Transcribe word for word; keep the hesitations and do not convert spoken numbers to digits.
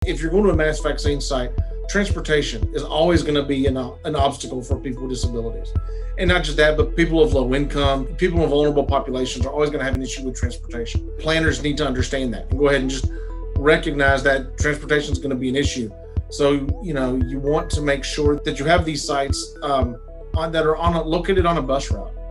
If you're going to a mass vaccine site, transportation is always going to be an, an obstacle for people with disabilities. And not just that, but people of low income, people in vulnerable populations are always going to have an issue with transportation. Planners need to understand that and go ahead and just recognize that transportation is going to be an issue. So, you know, you want to make sure that you have these sites um, on, that are on a, located on a bus route.